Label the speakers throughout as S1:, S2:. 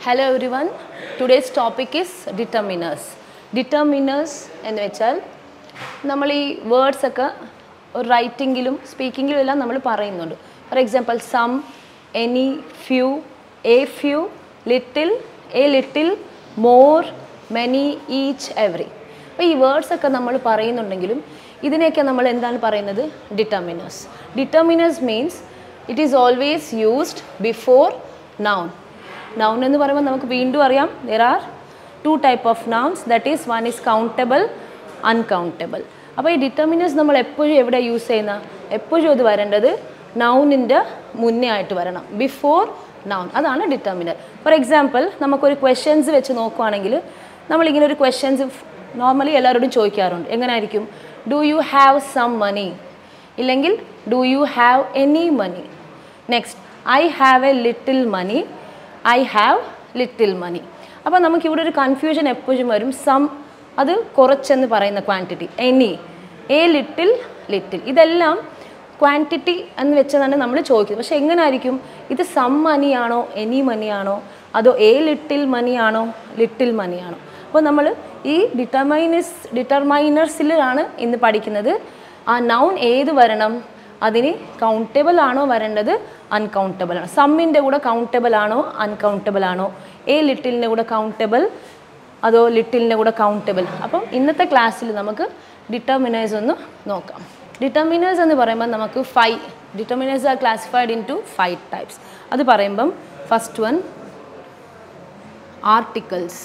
S1: Hello everyone. Today's topic is determiners. Determiners എന്ന് വെച്ചാൽ നമ്മൾ ഈ വേർഡ്സ് ഒക്കെ ഒരു റൈറ്റിംഗിലും സ്പീക്കിങ്ങിലും എല്ലാം നമ്മൾ പറയുന്നുണ്ട്. For example some, any, few, a few, little, a little, more, many, each, every. അപ്പോൾ ഈ വേർഡ്സ് ഒക്കെ നമ്മൾ പറയുന്നുണ്ടെങ്കിലും ഇതിനെയൊക്കെ നമ്മൾ എന്താണ് പറയുന്നത്? Determiners. Determiners means it is always used before noun. Noun എന്ന് പറയുമ്പോൾ നമുക്ക് വീണ്ടും അറിയാം there are two type of nouns, that is one is countable, uncountable. അപ്പോൾ ഈ ഡിറ്റർമിനേഴ്സ് നമ്മൾ എപ്പോഴും എവിടെ യൂസ് ചെയ്യുന്ന? എപ്പോഴും അത് വരേണ്ടത് നൗണിൻ്റെ മുന്നേ ആയിട്ട് വരണം, ബിഫോർ നൗൺ. അതാണ് ഡിറ്റർമിനർ. ഫോർ എക്സാമ്പിൾ നമുക്കൊരു ക്വസ്റ്റ്യൻസ് വെച്ച് നോക്കുകയാണെങ്കിൽ നമ്മളിങ്ങനെ ഒരു ക്വസ്റ്റ്യൻസ് നോർമലി എല്ലാവരോടും ചോദിക്കാറുണ്ട്. എങ്ങനെയായിരിക്കും? Do you have some money, ഇല്ലെങ്കിൽ do you have any money. Next I have a little money, I have little money. അപ്പോൾ നമുക്കിവിടെ ഒരു കൺഫ്യൂഷൻ എപ്പോഴും വരും. സം അത് കുറച്ചെന്ന് പറയുന്ന quantity, any, a little, little, ഇതെല്ലാം ക്വാണ്ടിറ്റി എന്ന് വെച്ചതാണ് നമ്മൾ ചോദിക്കുന്നത്. പക്ഷേ എങ്ങനെയായിരിക്കും ഇത്? സം മണിയാണോ, എനി മണിയാണോ, അതോ എ ലിറ്റിൽ മണിയാണോ, ലിറ്റിൽ മണിയാണോ? അപ്പോൾ നമ്മൾ ഈ ഡിറ്റർമൈനേഴ്സിലാണ് ഇന്ന് പഠിക്കുന്നത്. ആ നൗൺ ഏത് വരണം? അതിന് കൗണ്ടബിൾ ആണോ വരേണ്ടത്, അൺകൗണ്ടബിൾ ആണോ? സമ്മിൻ്റെ കൂടെ കൗണ്ടബിൾ ആണോ, അൺകൗണ്ടബിൾ ആണോ? എ ലിറ്റിലിൻ്റെ കൂടെ കൗണ്ടബിൾ അതോ ലിറ്റിലിൻ്റെ കൂടെ കൗണ്ടബിൾ? അപ്പം ഇന്നത്തെ ക്ലാസ്സിൽ നമുക്ക് ഡിറ്റർമിനേഴ്സ് ഒന്ന് നോക്കാം. ഡിറ്റർമിനേഴ്സ് എന്ന് പറയുമ്പോൾ നമുക്ക് 5 determiners are classified into 5 types. അത് പറയുമ്പം first one articles.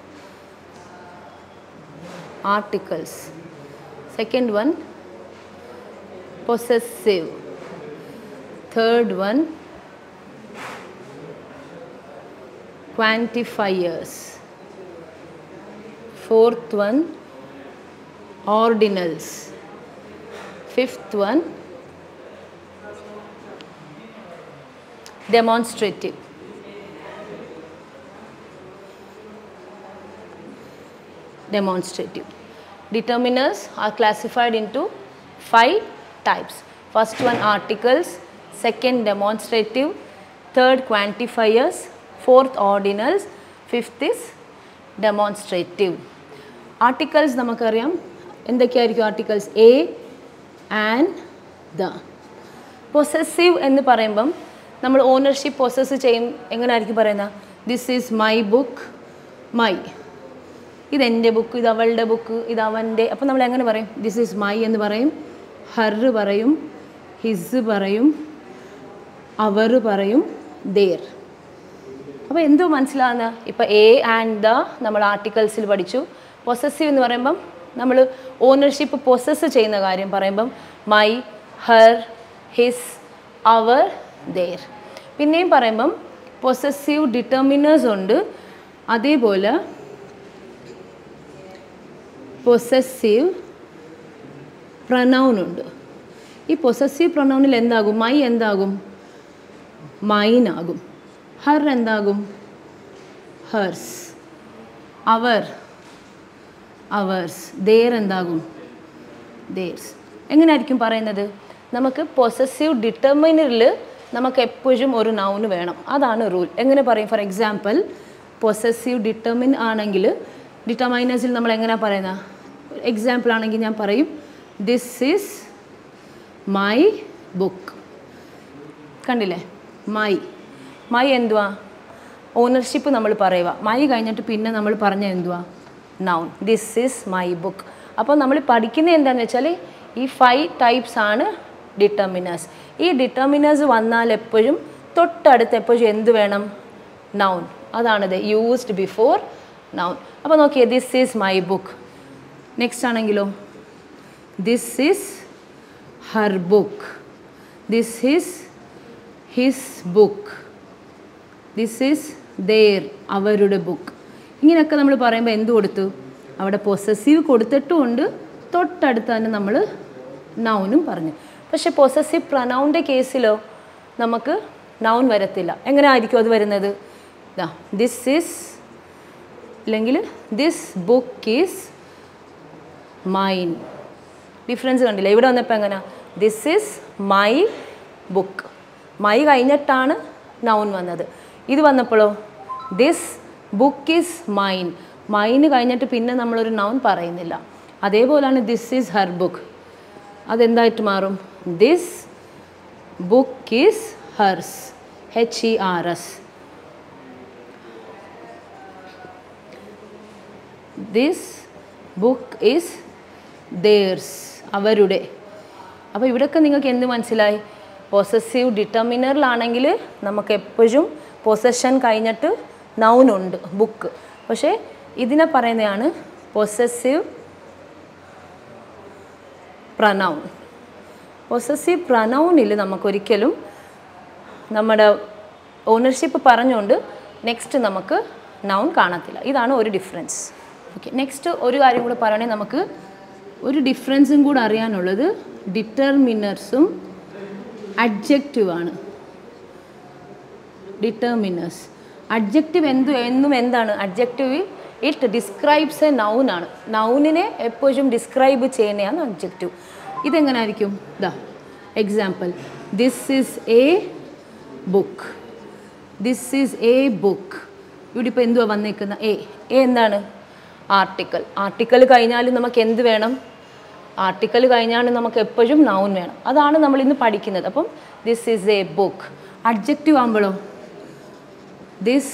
S1: Second one possessive. Third one quantifiers. Fourth one ordinals. Fifth one demonstrative. Determiners are classified into 5 types. First one articles, second demonstrative, third quantifiers, fourth ordinals, fifth is demonstrative. Articles നമുക്കറിയാം എന്തൊക്കെയായിരിക്കും articles? A and the. Possessive എന്ന് പറയുമ്പം നമ്മൾ ownership possess ചെയ്യും. എങ്ങനെയായിരിക്കും പറയുന്നത്? This is my book, my. ഇതെൻ്റെ book, ഇത് അവളുടെ ബുക്ക്, ഇത് അവൻ്റെ. അപ്പം നമ്മൾ എങ്ങനെ പറയും? ദിസ് ഈസ് മൈ എന്ന് പറയും, ഹർ പറയും, ഹിസ് പറയും, അവർ പറയും, ദേർ. അപ്പോൾ എന്തോ മനസ്സിലാകുന്ന? ഇപ്പോൾ എ ആൻഡ് ദ നമ്മൾ ആർട്ടിക്കിൾസിൽ പഠിച്ചു. പൊസസീവ് എന്ന് പറയുമ്പം നമ്മൾ ഓണർഷിപ്പ് പൊസസ് ചെയ്യുന്ന കാര്യം പറയുമ്പം my, her, his, our, their. പിന്നെയും പറയുമ്പം പൊസസീവ് ഡിറ്റർമിനേഴ്സ് ഉണ്ട്. അതേപോലെ പൊസസീവ് പ്രൊനൗൺ ഉണ്ട്. ഈ പൊസസീവ് പ്രൊനൗണിൽ എന്താകും? മൈ എന്താകും? മൈൻ ആകും. ഹർ എന്താകും? ഹേർസ്. Our, ours. ദേർ എന്താകും? ദേർസ്. എങ്ങനെയായിരിക്കും പറയുന്നത്? നമുക്ക് പൊസസീവ് ഡിറ്റർമിനറിൽ നമുക്ക് എപ്പോഴും ഒരു നൗണ് വേണം. അതാണ് റൂൾ. എങ്ങനെ പറയും? ഫോർ എക്സാമ്പിൾ പൊസസീവ് ഡിറ്റർമിൻ ആണെങ്കിൽ ഡിറ്റർമൈനേഴ്സിൽ നമ്മൾ എങ്ങനെയാണ് പറയുന്നത്? എക്സാമ്പിൾ ആണെങ്കിൽ ഞാൻ പറയും ദിസ് ഈസ് മൈ ബുക്ക്. കണ്ടില്ലേ? മൈ എന്തുവാ? ഓണർഷിപ്പ് നമ്മൾ പറയുക. മൈ കഴിഞ്ഞിട്ട് പിന്നെ നമ്മൾ പറഞ്ഞ എന്തുവാ? Noun. This is my book. അപ്പോൾ നമ്മൾ പഠിക്കുന്നത് എന്താണെന്ന് വെച്ചാൽ ഈ 5 ടൈപ്സ് ആണ് ഡിറ്റർമിനേഴ്സ്. ഈ ഡിറ്റർമിനേഴ്സ് വന്നാൽ എപ്പോഴും തൊട്ടടുത്ത് എപ്പോഴും എന്ത് വേണം? നൗൺ. അതാണത്, യൂസ്ഡ് ബിഫോർ നൗൺ. അപ്പോൾ നോക്കിയേ, this is my book. Next ആണെങ്കിലോ, ദിസ് ഈസ് her book, this is his book, this is their, അവരുടെ ബുക്ക്. ഇങ്ങനെയൊക്കെ നമ്മൾ പറയുമ്പോൾ എന്ത് കൊടുത്തു? അവിടെ പൊസസീവ് കൊടുത്തിട്ടുമുണ്ട്, തൊട്ടടുത്ത് തന്നെ നമ്മൾ നൗനും പറഞ്ഞു. പക്ഷേ പൊസസീവ് പ്രൊനൗണിൻ്റെ കേസിലോ നമുക്ക് നൗൺ വരത്തില്ല. എങ്ങനെ ആയിരിക്കും അത് വരുന്നത്? ദിസ് ഈസ്, അല്ലെങ്കിൽ this book is mine. Difference കണ്ടില്ല? ഇവിടെ വന്നപ്പോൾ എങ്ങനെ? This is my book. My കഴിഞ്ഞിട്ടാണ് നൗൺ വന്നത്. ഇത് വന്നപ്പോഴോ this book is mine. Mine കഴിഞ്ഞിട്ട് പിന്നെ നമ്മളൊരു നൗൺ പറയുന്നില്ല. അതേപോലെയാണ് ദിസ് ഈസ് ഹർ ബുക്ക്. അതെന്തായിട്ട് മാറും? This book is hers. HERS. This book is theirs. അവരുടെ. അപ്പോൾ ഇവിടെയൊക്കെ നിങ്ങൾക്ക് എന്ത് മനസ്സിലായി? പൊസസീവ് ഡിറ്റർമിനറിലാണെങ്കിൽ നമുക്ക് എപ്പോഴും പൊസഷൻ കഴിഞ്ഞിട്ട് നൗൺ ഉണ്ട്, ബുക്ക്. പക്ഷേ ഇതിനെ പറയുന്നതാണ് പൊസസീവ് പ്രനൗൺ. പൊസസീവ് പ്രനൗണിൽ നമുക്കൊരിക്കലും നമ്മുടെ ഓണർഷിപ്പ് പറഞ്ഞുകൊണ്ട് നെക്സ്റ്റ് നമുക്ക് നൗൺ കാണത്തില്ല. ഇതാണ് ഒരു ഡിഫറൻസ്. ഓക്കെ, നെക്സ്റ്റ് ഒരു കാര്യം കൂടെ പറയണേ, നമുക്ക് ഒരു ഡിഫറൻസും കൂടെ അറിയാനുള്ളത് ഡിറ്റർമിനേഴ്സും അഡ്ജക്റ്റീവാണ്. ഡിറ്റർമിനേഴ്സ്, അഡ്ജക്റ്റീവ് എന്നും എന്താണ്? Adjective it describes a noun ആണ്. നൗണിനെ എപ്പോഴും ഡിസ്ക്രൈബ് ചെയ്യുന്നതാണ് അഡ്ജക്റ്റീവ്. ഇതെങ്ങനെ ആയിരിക്കും? ദാ example, this is a book. This is a book. ഇവിടെ ഇപ്പോൾ എന്തുവാ വന്നേക്കുന്ന? എ. എന്താണ്? ആർട്ടിക്കൽ. ആർട്ടിക്കൽ കഴിഞ്ഞാലും നമുക്ക് എന്ത് വേണം? ആർട്ടിക്കൽ കഴിഞ്ഞാലും നമുക്ക് എപ്പോഴും നൗൺ വേണം. അതാണ് നമ്മൾ ഇന്ന് പഠിക്കുന്നത്. അപ്പം this is a book. Adjective ആകുമ്പോഴോ this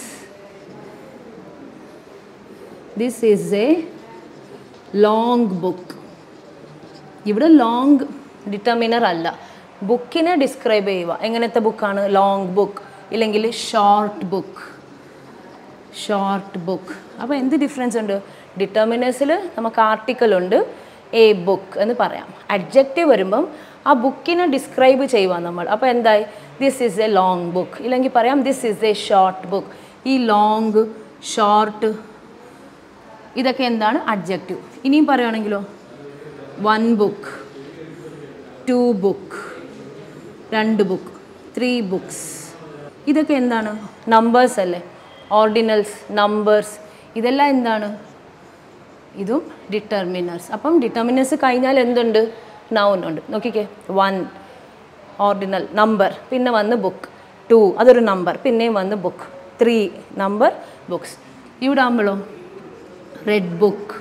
S1: is a long book. ഇവിടെ ലോങ് ഡിറ്റർമിനർ അല്ല, ബുക്കിനെ ഡിസ്ക്രൈബ് ചെയ്യുക. എങ്ങനത്തെ ബുക്കാണ്? ലോങ് ബുക്ക്, ഇല്ലെങ്കിൽ ഷോർട്ട് ബുക്ക്. Short book. അപ്പോൾ എന്ത് ഡിഫറൻസ് ഉണ്ട്? ഡിറ്റർമിനേഴ്സിൽ നമുക്ക് ആർട്ടിക്കൽ ഉണ്ട്, എ ബുക്ക് എന്ന് പറയാം. അഡ്ജക്റ്റീവ് വരുമ്പം ആ ബുക്കിനെ ഡിസ്ക്രൈബ് ചെയ്യുക നമ്മൾ. അപ്പോൾ എന്തായി? This is a long book, ഇല്ലെങ്കിൽ പറയാം this is a short book. ഈ ലോങ്, ഷോർട്ട്, ഇതൊക്കെ എന്താണ്? അഡ്ജക്റ്റീവ്. ഇനിയും പറയുകയാണെങ്കിലോ, വൺ ബുക്ക്, ടു ബുക്ക്, രണ്ട് ബുക്ക്, 3 ബുക്സ്. ഇതൊക്കെ എന്താണ്? നമ്പേഴ്സ് അല്ലേ? ഓർഡിനൽസ്, നമ്പേഴ്സ്, ഇതെല്ലാം എന്താണ്? ഇതും ഡിറ്റർമിനേഴ്സ്. അപ്പം ഡിറ്റർമിനേഴ്സ് കഴിഞ്ഞാൽ എന്തുണ്ട്? നൗൺ ഉണ്ട്. നോക്കിക്കേ, 1 ഓർഡിനൽ, നമ്പർ, പിന്നെ വന്ന് ബുക്ക്. 2 അതൊരു നമ്പർ, പിന്നെയും വന്ന് ബുക്ക്. 3 number, books. ഇവിടെ ആകുമ്പോഴോ red book,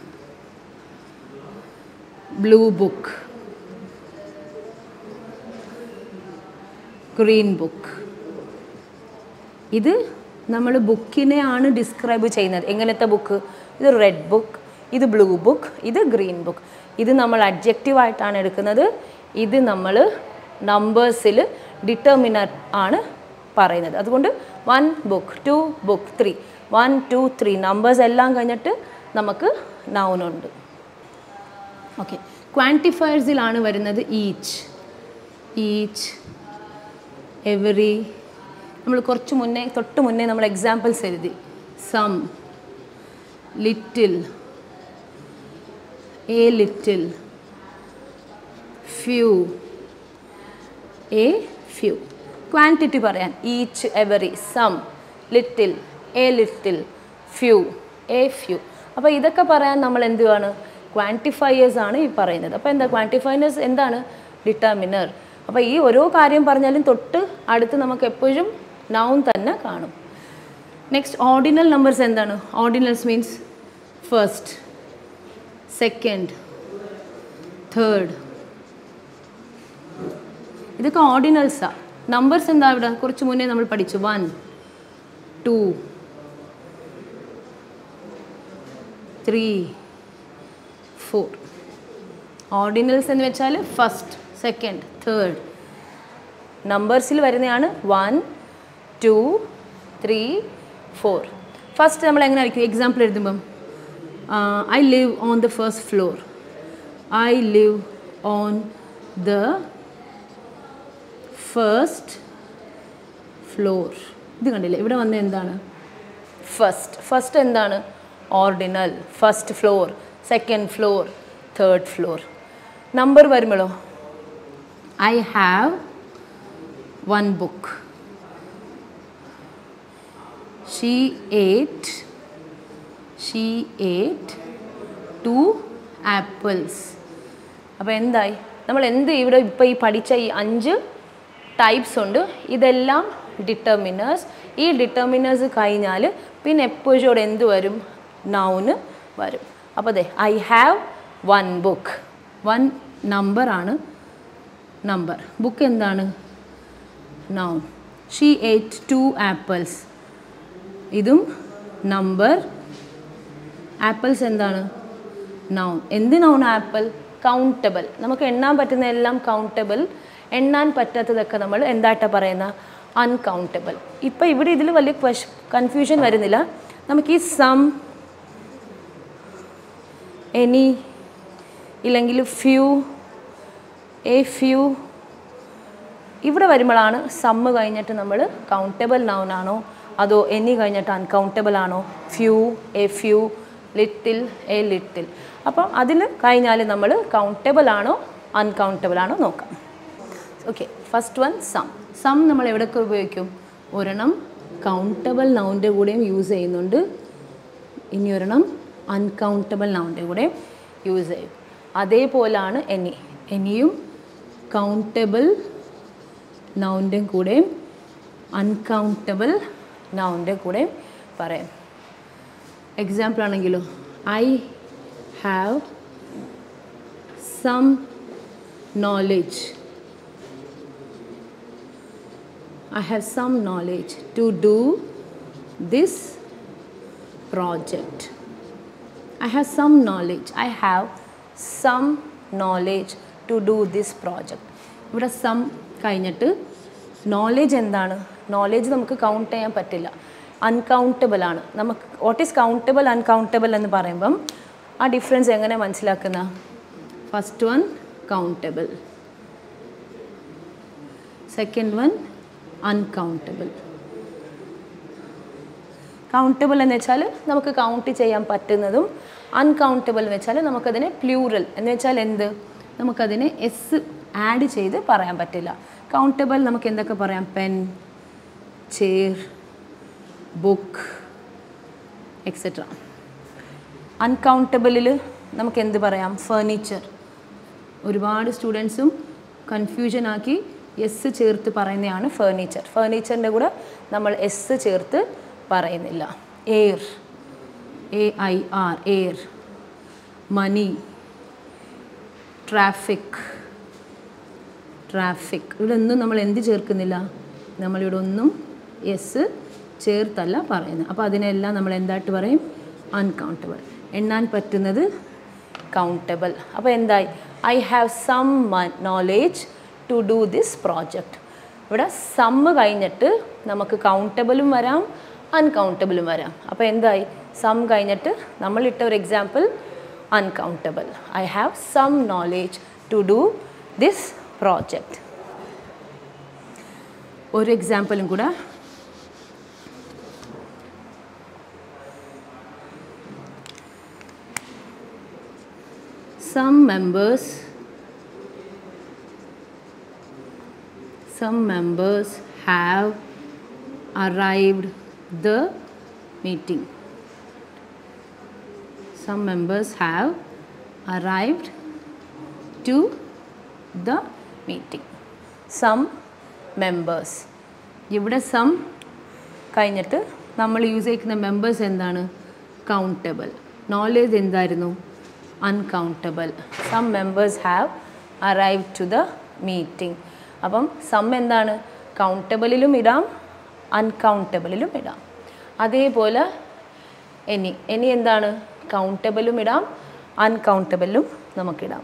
S1: blue book, green book. ഇത് നമ്മൾ ബുക്കിനെയാണ് ഡിസ്ക്രൈബ് ചെയ്യുന്നത്. എങ്ങനത്തെ ബുക്ക്? ഇത് റെഡ് ബുക്ക്, ഇത് ബ്ലൂ ബുക്ക്, ഇത് ഗ്രീൻ ബുക്ക്. ഇത് നമ്മൾ അഡ്ജക്റ്റീവായിട്ടാണ് എടുക്കുന്നത്. ഇത് നമ്മൾ നമ്പേഴ്സിൽ ഡിറ്റർമിനർ ആണ് പറയുന്നത്. അതുകൊണ്ട് 1 ബുക്ക്, 2 ബുക്ക്, 3, 1 2 3 നമ്പേഴ്സ് എല്ലാം കഴിഞ്ഞിട്ട് നമുക്ക് നൗനുണ്ട്. ഓക്കെ, ക്വാണ്ടിഫയേഴ്സിലാണ് വരുന്നത് ഈച്ച്, ഈച്ച്, എവറി. നമ്മൾ കുറച്ച് മുന്നേ, തൊട്ട് മുന്നേ നമ്മൾ എക്സാമ്പിൾസ് എഴുതി. Some, little, a little, few, a few. Quantity പറയാൻ each, every, some, little, a little, few, a few. അപ്പോൾ ഇതൊക്കെ പറയാൻ നമ്മൾ എന്തുവാണ്? ക്വാണ്ടിഫയേഴ്സ് ആണ് ഈ പറയുന്നത്. അപ്പോൾ എന്താ ക്വാണ്ടിഫയേഴ്സ്? എന്താണ്? ഡിറ്റർമിനർ. അപ്പോൾ ഈ ഓരോ കാര്യം പറഞ്ഞാലും തൊട്ട് അടുത്ത് നമുക്ക് എപ്പോഴും നൗൺ തന്നെ കാണും. നെക്സ്റ്റ്, ഓർഡിനൽ നമ്പേഴ്സ് എന്താണ്? Ordinals means first, second, third. ഇതൊക്കെ ഓർഡിനൽസാണ്. നമ്പേഴ്സ് എന്താ? ഇവിടെ കുറച്ച് മുന്നേ നമ്മൾ പഠിച്ചു. 1 2 3 4. ഓർഡിനൽസ് എന്ന് വെച്ചാൽ ഫസ്റ്റ്, സെക്കൻഡ്, തേർഡ്. നമ്പേഴ്സിൽ വരുന്നതാണ് 1 2 3 4. ഫസ്റ്റ് നമ്മൾ എങ്ങനെ ആയിരിക്കും? എക്സാമ്പിൾ എഴുതുമ്പം I live on the first floor, I live on the first floor. ഇത് കണ്ടില്ലേ? ഇവിടെ വന്ന എന്താണ്? ഫസ്റ്റ്. ഫസ്റ്റ് എന്താണ്? Ordinal. First floor, second floor, third floor. Number വരുമ്പോഴോ I have 1 book, she ate 2 apples. അപ്പോൾ എന്തായി? നമ്മൾ എന്ത് ഇവിടെ ഇപ്പോൾ ഈ പഠിച്ച ഈ 5 ടൈപ്സ് ഉണ്ട്. ഇതെല്ലാം ഡിറ്റർമിനേഴ്സ്, ഈ ഡിറ്റർമിനേഴ്സ് കഴിഞ്ഞാൽ പിന്നെ എപ്പോഴും ഇവിടെ എന്ത് വരും? നൗണ് വരും. അപ്പോൾ അതെ, ഐ ഹാവ് 1 ബുക്ക്. 1 നമ്പറാണ്, നമ്പർ. ബുക്ക് എന്താണ്? നൗൺ. She ate 2 apples. ഇതും നമ്പർ. ആപ്പിൾസ് എന്താണ്? നൗൺ. എന്ത് നൗൺ? ആപ്പിൾ. കൗണ്ടബിൾ. നമുക്ക് എണ്ണാൻ പറ്റുന്ന എല്ലാം കൗണ്ടബിൾ, എണ്ണാൻ പറ്റാത്തതൊക്കെ നമ്മൾ എന്തായിട്ടാണ് പറയുന്ന? അൺകൗണ്ടബിൾ. ഇപ്പോൾ ഇവിടെ ഇതിൽ വലിയ കൺഫ്യൂഷൻ വരുന്നില്ല. നമുക്ക് ഈ സം, എനി, ഇല്ലെങ്കിൽ ഫ്യൂ, എ ഫ്യൂ, ഇവിടെ വരുമ്പോഴാണ് സമ്മ് കഴിഞ്ഞിട്ട് നമ്മൾ കൗണ്ടബിൾ നൗൺ ആണോ അതോ എനി കഴിഞ്ഞിട്ട് അൺകൗണ്ടബിൾ ആണോ? Few, a few, little, a little. അപ്പം അതിൽ കഴിഞ്ഞാൽ നമ്മൾ കൗണ്ടബിൾ ആണോ അൺകൗണ്ടബിൾ ആണോ നോക്കാം. Okay, first one some. Some നമ്മൾ എവിടെയൊക്കെ ഉപയോഗിക്കും? ഒരെണ്ണം കൗണ്ടബിൾ നൗണിൻ്റെ കൂടെയും യൂസ് ചെയ്യുന്നുണ്ട്, ഇനി ഒരെണ്ണം അൺകൗണ്ടബിൾ നൗണിൻ്റെ കൂടെയും യൂസ് ചെയ്യും. അതേപോലാണ് എനി. എനിയും കൗണ്ടബിൾ നൗണിൻ്റെ കൂടെയും അൺകൗണ്ടബിൾ നൗണിൻ്റെ കൂടെയും പറയാം. എക്സാമ്പിൾ ആണെങ്കിലോ, I have some knowledge. I have some knowledge to do this project. I have some knowledge. I have some knowledge to do this project. ഇവിടെ സം കഴിഞ്ഞിട്ട് knowledge എന്താണ്? Knowledge നമുക്ക് count ചെയ്യാൻ പറ്റില്ല, അൺകൗണ്ടബിൾ ആണ്. നമുക്ക് വാട്ട് ഈസ് കൗണ്ടബിൾ, അൺകൗണ്ടബിൾ എന്ന് പറയുമ്പം ആ ഡിഫറൻസ് എങ്ങനെ മനസ്സിലാക്കുന്ന? First one countable, second one uncountable. Countable എന്ന് വെച്ചാൽ നമുക്ക് കൗണ്ട് ചെയ്യാൻ പറ്റുന്നതും, അൺകൗണ്ടബിൾ എന്ന് വെച്ചാൽ നമുക്കതിനെ പ്ലൂറൽ എന്ന് വെച്ചാൽ എന്ത്? നമുക്കതിനെ എസ് ആഡ് ചെയ്ത് പറയാൻ പറ്റില്ല. കൗണ്ടബിൾ നമുക്ക് എന്തൊക്കെ പറയാം? Pen, chair, book, etcetera. അൺകൗണ്ടബിളിൽ നമുക്ക് എന്ത് പറയാം? ഫർണിച്ചർ. ഒരുപാട് സ്റ്റുഡൻസും കൺഫ്യൂഷൻ ആക്കി എസ് ചേർത്ത് പറയുന്നതാണ് ഫർണിച്ചർ. ഫർണിച്ചറിൻ്റെ കൂടെ നമ്മൾ എസ് ചേർത്ത് പറയുന്നില്ല. Air, AIR, air. Money, traffic, traffic. ഇവിടെ ഒന്നും നമ്മൾ എന്ത് ചേർക്കുന്നില്ല, നമ്മളിവിടെ ഒന്നും എസ് ചേർത്തല്ല പറയുന്നത്. അപ്പോൾ അതിനെല്ലാം നമ്മൾ എന്തായിട്ട് പറയും? അൺകൗണ്ടബിൾ. എണ്ണാൻ പറ്റുന്നത് കൗണ്ടബിൾ. അപ്പോൾ എന്തായി? I have some knowledge to do this project. ഇവിടെ സമ്മ് കഴിഞ്ഞിട്ട് നമുക്ക് കൗണ്ടബിളും വരാം, അൺകൗണ്ടബിളും വരാം. അപ്പോൾ എന്തായി? സം കഴിഞ്ഞിട്ട് നമ്മളിട്ട ഒരു example uncountable. I have some knowledge to do this project. ഒരു എക്സാമ്പിളും കൂടെ. Some members have arrived the meeting. Some members have arrived to the meeting. Some members. ഇവിടെ സം കഴിഞ്ഞിട്ട് നമ്മൾ യൂസ് ചെയ്യുന്ന മെമ്പേഴ്സ് എന്താണ്? കൗണ്ടബിൾ. നോളേജ് എന്തായിരുന്നു? Uncountable. Some members have arrived to the meeting. അപ്പം സം എന്താണ്? കൗണ്ടബിളിലും ഇടാം, അൺകൗണ്ടബിളിലും ഇടാം. അതേപോലെ എനി. എനി എന്താണ്? കൗണ്ടബിളും ഇടാം, അൺകൗണ്ടബിളും നമുക്കിടാം.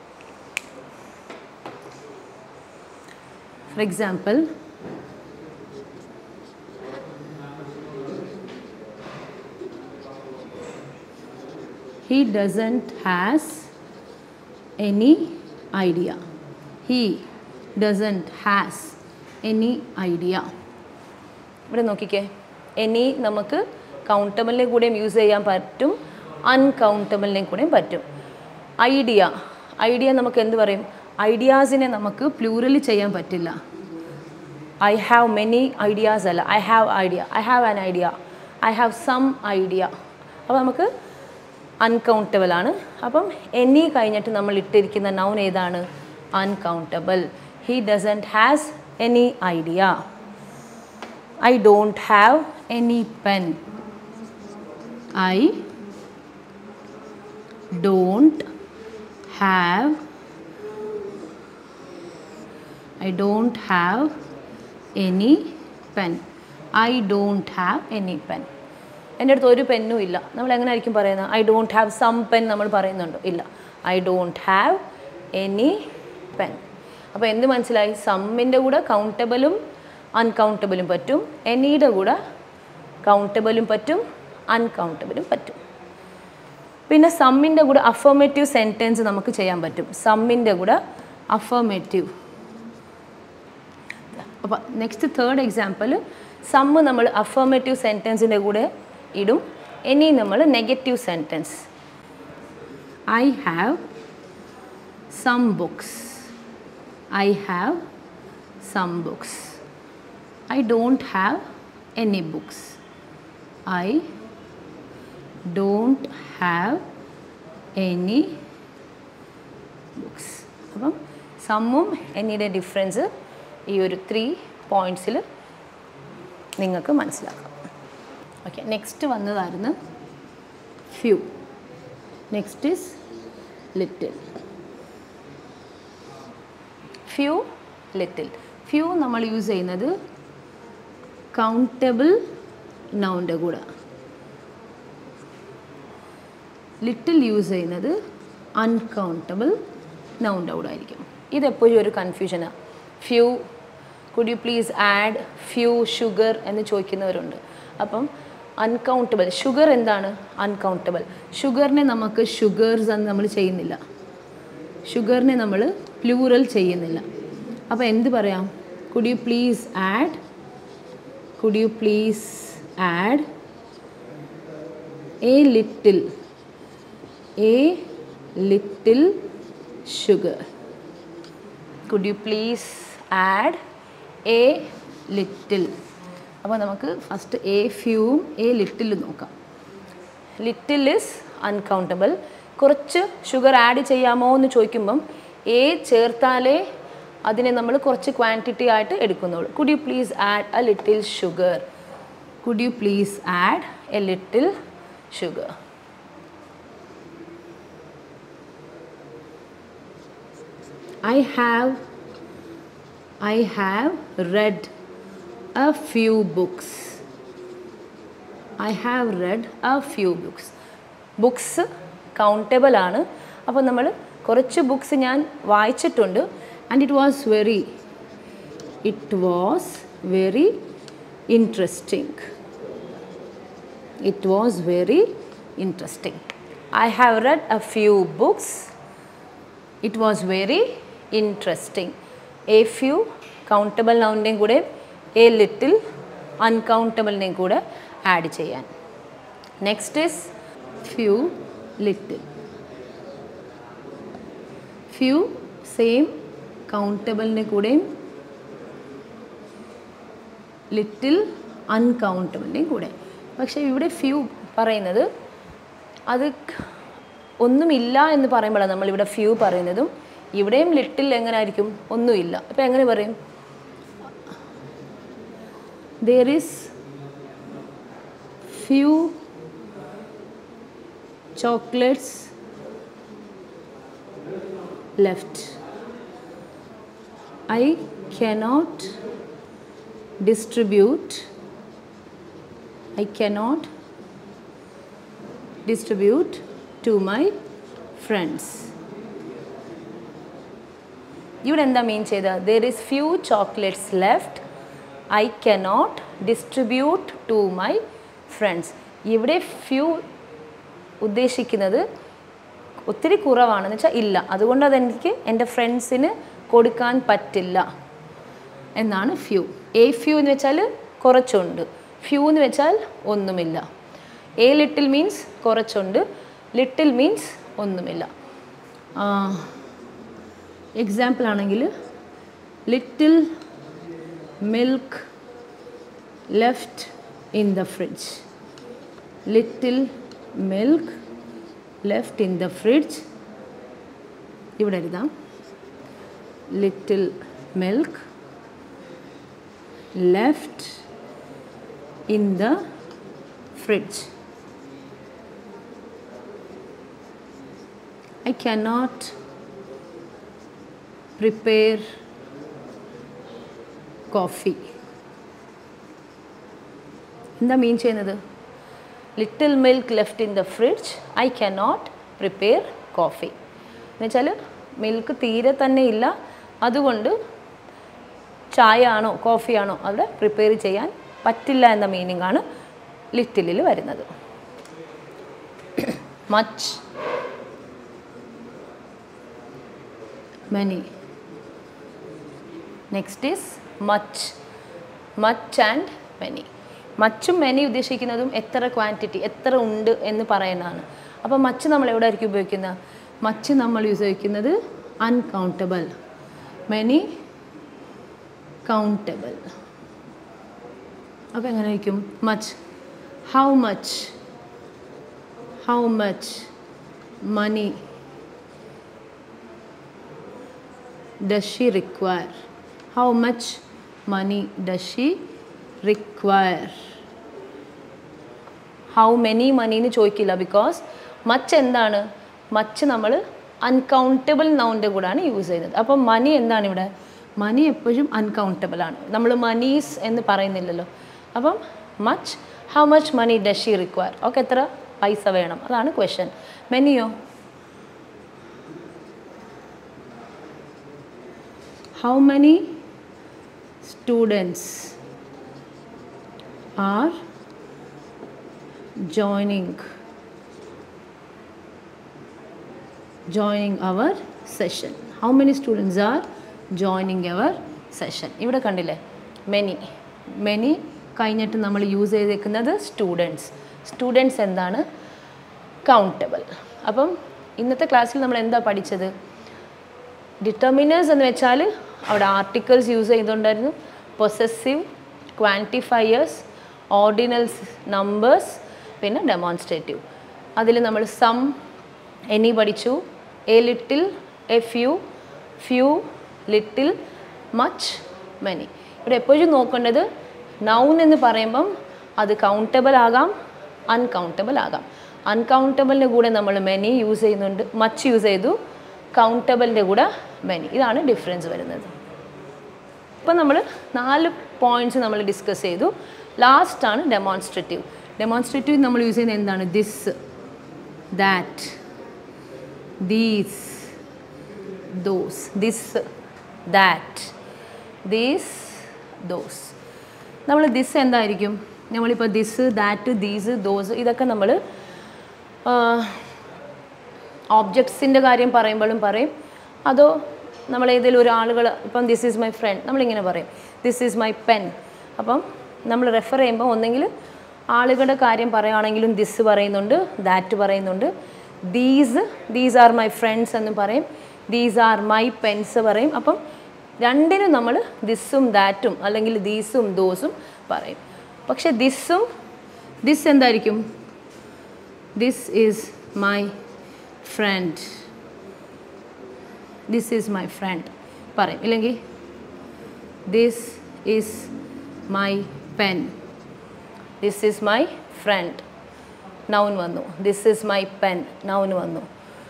S1: For example, he doesn't has any idea. He doesn't has any idea. ഇവിടെ നോക്കിക്കേ, എനി നമുക്ക് കൗണ്ടബിളിനെ കൂടെയും യൂസ് ചെയ്യാൻ പറ്റും, അൺകൗണ്ടബിളിനെ കൂടെയും പറ്റും. ഐഡിയ. ഐഡിയ നമുക്ക് എന്ത് പറയും? ഐഡിയാസിനെ നമുക്ക് പ്ലൂറൽ ചെയ്യാൻ പറ്റില്ല. ഐ ഹാവ് മെനി ഐഡിയാസ് അല്ല, I have idea. I have an idea, I have some idea. അപ്പോൾ നമുക്ക് അൺകൗണ്ടബിൾ ആണ്. അപ്പം എനി കഴിഞ്ഞിട്ട് നമ്മൾ ഇട്ടിരിക്കുന്ന നൗൺ ഏതാണ്? Uncountable. He doesn't has any idea. I don't have any pen. I don't have any pen. I don't have any pen. എൻ്റെ അടുത്ത് ഒരു പെന്നും ഇല്ല. നമ്മൾ എങ്ങനെ ആയിരിക്കും പറയുന്നത്? I don't have some pen നമ്മൾ പറയുന്നുണ്ടോ? ഇല്ല. I don't have any pen. അപ്പോൾ എന്ത് മനസ്സിലായി? സമ്മിൻ്റെ കൂടെ കൗണ്ടബിളും അൺകൗണ്ടബിളും പറ്റും, എനിയുടെ കൂടെ കൗണ്ടബിളും പറ്റും, അൺകൗണ്ടബിളും പറ്റും. പിന്നെ സമ്മിൻ്റെ കൂടെ അഫർമേറ്റീവ് സെൻറ്റൻസ് നമുക്ക് ചെയ്യാൻ പറ്റും. സമ്മിൻ്റെ കൂടെ അഫർമേറ്റീവ്. അപ്പോൾ നെക്സ്റ്റ് തേർഡ് എക്സാമ്പിൾ, സമ്മ് നമ്മൾ അഫർമേറ്റീവ് സെൻറ്റൻസിൻ്റെ കൂടെ ഇടും, ഇനി നമ്മൾ negative sentence. I have some books. I have some books. I don't have any books. I don't have any books. അപ്പം സമ്മും എനിയുടെ ഡിഫറൻസ് ഈ ഒരു 3 പോയിൻറ്റ്സിൽ നിങ്ങൾക്ക് മനസ്സിലാക്കാം. ഓക്കെ, നെക്സ്റ്റ് വന്നതായിരുന്നു few. Next is little. Few, little. Few നമ്മൾ യൂസ് ചെയ്യുന്നത് കൗണ്ടബിൾ നൗണിൻ്റെ കൂടെ. ലിറ്റിൽ യൂസ് ചെയ്യുന്നത് അൺകൗണ്ടബിൾ നൗണിൻ്റെ കൂടെ ആയിരിക്കും. ഇതെപ്പോഴും ഒരു കൺഫ്യൂഷനാണ്. Few, could you please add few sugar എന്ന് ചോദിക്കുന്നവരുണ്ട്. അപ്പം അൺകൗണ്ടബിൾ, ഷുഗർ എന്താണ്? അൺകൗണ്ടബിൾ. ഷുഗറിനെ നമുക്ക് ഷുഗേഴ്സ് എന്ന് നമ്മൾ ചെയ്യുന്നില്ല, ഷുഗറിനെ നമ്മൾ പ്ലൂറൽ ചെയ്യുന്നില്ല. അപ്പോൾ എന്ത് പറയാം? Could you please add, could you please add a little sugar. Could you please add a little? അപ്പോൾ നമുക്ക് ഫസ്റ്റ് എ ഫ്യൂവും എ ലിറ്റിൽ നോക്കാം. Little is uncountable. കുറച്ച് ഷുഗർ ആഡ് ചെയ്യാമോ എന്ന് ചോദിക്കുമ്പം എ ചേർത്താലേ അതിനെ നമ്മൾ കുറച്ച് ക്വാണ്ടിറ്റി ആയിട്ട് എടുക്കുന്നുള്ളൂ. Could you please add a little sugar. Could you please add a little sugar. I have read a few books. I have read a few books. Books countable ആണ്. അപ്പോൾ നമ്മൾ കുറച്ച് ബുക്സ് ഞാൻ വായിച്ചിട്ടുണ്ട്. And it was very interesting. It was very interesting. I have read a few books. It was very interesting. A few countable noun കൂടെ a little uncountable നെ കൂടെ add ചെയ്യാൻ. Next is few, little. Few same countable നെ കൂടെ little uncountable നെ കൂടെ. പക്ഷേ ഇവിടെ ഫ്യൂ പറയുന്നത് അത് ഒന്നുമില്ല എന്ന് പറയുമ്പോഴാണ് നമ്മളിവിടെ ഫ്യൂ പറയുന്നതും. ഇവിടെയും ലിറ്റിൽ എങ്ങനെ ആയിരിക്കും? ഒന്നുമില്ല. അപ്പോൾ എങ്ങനെ പറയും? there is few chocolates left. I cannot distribute to my friends. ഇവിടെ എന്താ മീൻ ചെയ്തത്? there is few chocolates left. I cannot distribute to my friends. ഇവിടെ few ഉദ്ദേശിക്കുന്നത് ഒത്തിരി കുറവാണെന്ന് വെച്ചാൽ ഇല്ല, അതുകൊണ്ട് അതെനിക്ക് എൻ്റെ ഫ്രണ്ട്സിന് കൊടുക്കാൻ പറ്റില്ല എന്നാണ് ഫ്യൂ. എ ഫ്യൂ എന്ന് വെച്ചാൽ കുറച്ചുണ്ട്, ഫ്യൂ എന്ന് വെച്ചാൽ ഒന്നുമില്ല. എ ലിറ്റിൽ മീൻസ് കുറച്ചുണ്ട്, ലിറ്റിൽ മീൻസ് ഒന്നുമില്ല. എക്സാമ്പിൾ ആണെങ്കിൽ little milk left in the fridge. Little milk left in the fridge. ഇവിടെ എഴുതാം little milk left in the fridge. I cannot prepare coffee. എന്താ മീൻ ചെയ്യുന്നത്? Little milk left in the fridge, I cannot prepare coffee. എന്നുവെച്ചാൽ milk തീരെ തന്നെ ഇല്ല, അതുകൊണ്ട് ചായ ആണോ കോഫിയാണോ അവിടെ പ്രിപ്പയർ ചെയ്യാൻ പറ്റില്ല എന്ന മീനിങ് ആണ് ലിറ്റിലിൽ വരുന്നത്. Much, many. Next is much. Much and many. മച്ചും മെനി ഉദ്ദേശിക്കുന്നതും എത്ര ക്വാണ്ടിറ്റി, എത്ര ഉണ്ട് എന്ന് പറയാനാണ്. അപ്പോൾ മച്ച് നമ്മൾ എവിടെ ആയിരിക്കും ഉപയോഗിക്കുന്നത്? മച്ച് നമ്മൾ ഉപയോഗിക്കുന്നത് അൺകൗണ്ടബിൾ, മെനി കൗണ്ടബിൾ. അപ്പോൾ എങ്ങനെ ആയിരിക്കും? Much, how much, how much money does she require? How much money does she require? How many money എന്ന് ചോദിക്കില്ല, ബിക്കോസ് മച്ച് എന്താണ്? മച്ച് നമ്മൾ അൺകൗണ്ടബിൾ നൗണിൻ്റെ കൂടെയാണ് യൂസ് ചെയ്യുന്നത്. അപ്പം മണി എന്താണ് ഇവിടെ? മണി എപ്പോഴും അൺകൗണ്ടബിൾ ആണ്, നമ്മൾ മണീസ് എന്ന് പറയുന്നില്ലല്ലോ. അപ്പം much, how much money does she require, okay എത്ര പൈസ വേണം, അതാണ് ക്വസ്റ്റ്യൻ. മെനിയോ? How many students are joining our session? How many students are joining our session? ഇവിടെ കണ്ടില്ലേ many, many കഴിഞ്ഞിട്ട് നമ്മൾ യൂസ് ചെയ്തേക്കുന്നത് സ്റ്റുഡൻസ്. സ്റ്റുഡൻസ് എന്താണ്? കൗണ്ടബിൾ. അപ്പം ഇന്നത്തെ ക്ലാസ്സിൽ നമ്മൾ എന്താ പഠിച്ചത്? ഡിറ്റർമിനേഴ്സ് എന്ന് വെച്ചാൽ അവിടെ ആർട്ടിക്കിൾസ് യൂസ് ചെയ്തുകൊണ്ടായിരുന്നു, പൊസസീവ്, ക്വാൻറ്റിഫയേഴ്സ്, ഓർഡിനൽസ്, നമ്പേഴ്സ്, പിന്നെ ഡെമോൺസ്ട്രേറ്റീവ്. അതിൽ നമ്മൾ സം, എനി പഠിച്ചു, a little, a few, few, little, much, many. ഇവിടെ എപ്പോഴും നോക്കേണ്ടത് നൗൺ എന്ന് പറയുമ്പം അത് കൗണ്ടബിൾ ആകാം, അൺകൗണ്ടബിൾ ആകാം. അൺകൗണ്ടബിളിൻ്റെ കൂടെ നമ്മൾ മെനി യൂസ് ചെയ്യുന്നുണ്ട്, മച്ച് യൂസ് ചെയ്തു, കൗണ്ടബിളിൻ്റെ കൂടെ മെനി. ഇതാണ് ഡിഫറൻസ് വരുന്നത്. ഇപ്പം നമ്മൾ 4 പോയിൻറ്റ്സ് നമ്മൾ ഡിസ്കസ് ചെയ്തു. ലാസ്റ്റാണ് ഡെമോൺസ്ട്രേറ്റീവ്. ഡെമോൺസ്ട്രേറ്റീവ് നമ്മൾ യൂസ് ചെയ്യുന്നത് എന്താണ്? This, that, these, those. This, that, these, those. നമ്മൾ ദിസ് എന്തായിരിക്കും? നമ്മളിപ്പോൾ ദിസ്, ദാറ്റ്, ദീസ്, ദോസ് ഇതൊക്കെ നമ്മൾ ഓബ്ജക്ട്സിൻ്റെ കാര്യം പറയുമ്പോഴും പറയും, അതോ നമ്മൾ ഏതെങ്കിലും ഒരു ആളുകൾ, ഇപ്പം ദിസ് ഈസ് മൈ ഫ്രണ്ട് നമ്മളിങ്ങനെ പറയും, ദിസ് ഈസ് മൈ പെൻ. അപ്പം നമ്മൾ റെഫർ ചെയ്യുമ്പോൾ ഒന്നെങ്കിൽ ആളുകളുടെ കാര്യം പറയുകയാണെങ്കിലും ദിസ് പറയുന്നുണ്ട്, ദാറ്റ് പറയുന്നുണ്ട്, ദീസ് ആർ മൈ ഫ്രണ്ട്സ് എന്ന് പറയും, ദീസ് ആർ മൈ പെൻസ് പറയും. അപ്പം രണ്ടിനും നമ്മൾ ദിസ്സും ദാറ്റും അല്ലെങ്കിൽ ദീസും ദോസും പറയും. പക്ഷെ ദിസ് എന്തായിരിക്കും? This is my friend, this is my friend പറയും. ഇല്ലെങ്കിൽ this is my pen, this is my friend, noun വന്നു. This is my pen, noun വന്നു.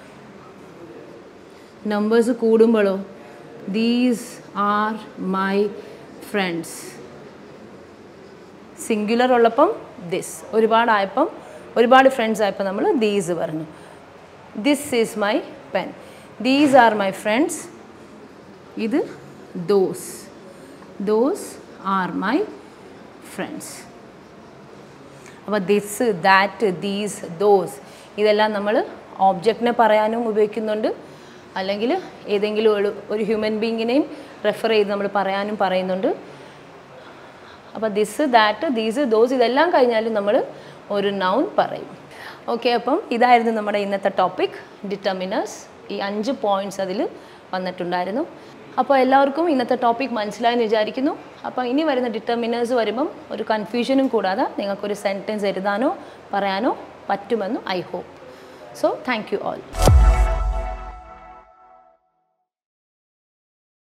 S1: നമ്പേഴ്സ് കൂടുമ്പോഴോ these are my friends. Singular ഉള്ളപ്പം ദിസ്, ഒരുപാട് ഫ്രണ്ട്സ് ആയപ്പോൾ നമ്മൾ ദീസ് പറഞ്ഞു. This is my pen, these are my friends. ഇത് those are my friends. അപ്പോൾ ദിസ്, ദാറ്റ്, ദീസ്, ദോസ് ഇതെല്ലാം നമ്മൾ ഓബ്ജക്റ്റിനെ പറയാനും ഉപയോഗിക്കുന്നുണ്ട്, അല്ലെങ്കിൽ ഏതെങ്കിലും ഒരു ഹ്യൂമൻ ബീയിങ്ങിനെയും റെഫർ ചെയ്ത് നമ്മൾ പറയാനും പറയുന്നുണ്ട്. അപ്പോൾ ദിസ്, ദാറ്റ്, ദീസ്, ദോസ് ഇതെല്ലാം കഴിഞ്ഞാലും നമ്മൾ ഒരു നൗൺ പറയും. ഓക്കെ, അപ്പം ഇതായിരുന്നു നമ്മുടെ ഇന്നത്തെ ടോപ്പിക്, ഡിറ്റർമിനേഴ്സ്. ഈ 5 പോയിൻറ്റ്സ് അതിൽ വന്നിട്ടുണ്ടായിരുന്നു. അപ്പോൾ എല്ലാവർക്കും ഇന്നത്തെ ടോപ്പിക് മനസ്സിലായെന്ന് വിചാരിക്കുന്നു. അപ്പോൾ ഇനി വരുന്ന ഡിറ്റർമിനേഴ്സ് വരുമ്പം ഒരു കൺഫ്യൂഷനും കൂടാതെ നിങ്ങൾക്കൊരു സെൻറ്റൻസ് എഴുതാനോ പറയാനോ പറ്റുമെന്ന് I hope. So thank you all.